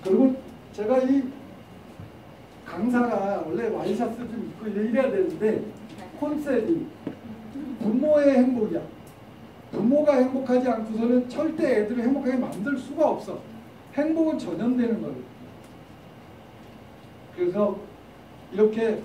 그리고 제가 이 강사가 원래 와이셔츠 좀 입고 이래야 되는데 컨셉이 부모의 행복이야. 부모가 행복하지 않고서는 절대 애들을 행복하게 만들 수가 없어. 행복은 전염되는 거예요. 그래서 이렇게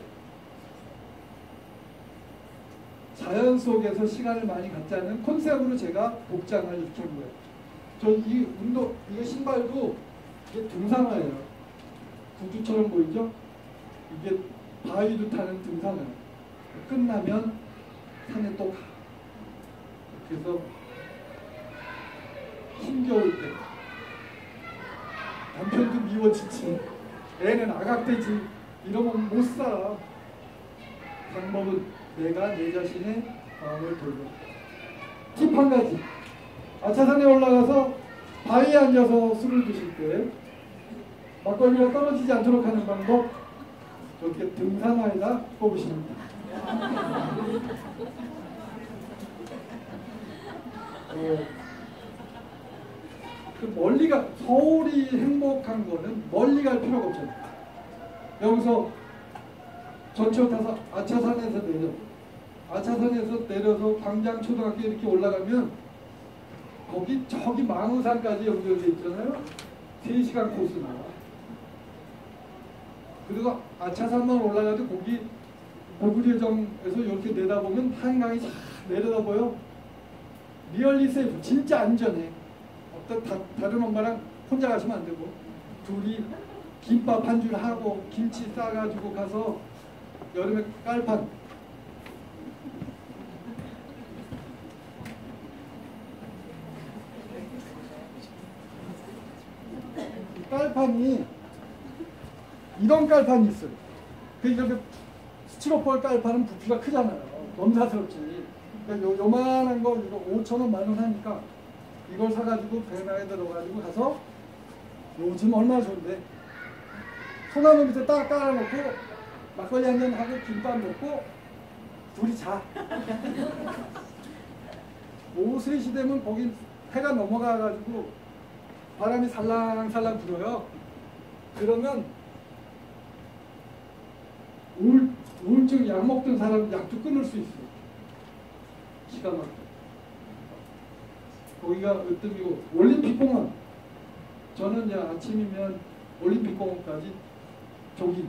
자연 속에서 시간을 많이 갖자는 컨셉으로 제가 복장을 이렇게 한 거예요. 저 이 운동, 이거 신발도 이게 등산화예요. 구두처럼 보이죠? 이게 바위도 타는 등산화예요. 끝나면 산에 또 가. 그래서 힘겨울 때 남편도 미워지지, 애는 아각되지, 이러면 못 살아. 방법은 내가 내 자신의 마음을 돌려. 팁 한 가지. 아차산에 올라가서 바위에 앉아서 술을 드실 때 막걸리가 떨어지지 않도록 하는 방법, 이렇게 등산화에다 꼽으십니다. 그 멀리가, 서울이 행복한 거는 멀리 갈 필요가 없잖아요. 여기서 전철 타서 아차산에서 내려, 아차산에서 내려서 광장초등학교 이렇게 올라가면 거기 저기 망우산까지 연결돼 있잖아요. 3시간 코스 나와. 그리고 아차산만 올라가도 거기 보구려정에서 이렇게 내다보면 한강이 쫙 내려다보여. 리얼리 세이프, 진짜 안전해. 어떤 다른 엄마랑 혼자 가시면 안 되고, 둘이 김밥 한 줄 하고 김치 싸가지고 가서 여름에 깔판, 깔판이 이런 깔판이 있어요. 그러니까 스티로폴 깔판은 부피가 크잖아요. 넘사스럽지. 그러니까 요만한 거 이거 5,000원, 10,000원 하니까 이걸 사가지고 배낭에 들어가지고 가서, 요즘 얼마나 좋은데 소나무 밑에 딱 깔아놓고 막걸리 한잔 하고 김밥 먹고 둘이 자. 오후 3시 되면 거기 해가 넘어가가지고 바람이 살랑살랑 불어요. 그러면 우울증 약 먹던 사람 약도 끊을 수 있어요. 기가 막혀. 거기가 으뜸이고, 올림픽공원, 저는 이제 아침이면 올림픽공원까지 조깅.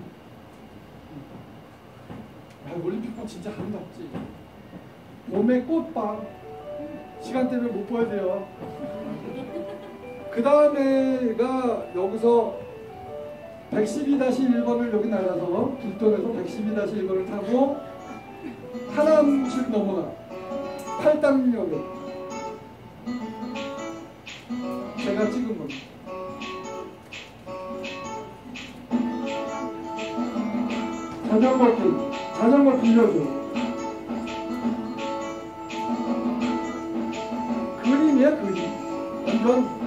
올림픽공원 진짜 아름답지. 봄에 꽃밤, 시간 때문에 못 보여야 돼요. 그 다음에가 여기서 112-1번을 여기 날아서 길동에서 112-1번을 타고 하남길 넘어가 팔당역에 제가 찍은 겁니다. 자전거 빌려줘. 그림이야, 그림. 완전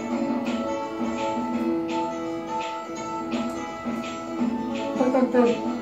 팔당 때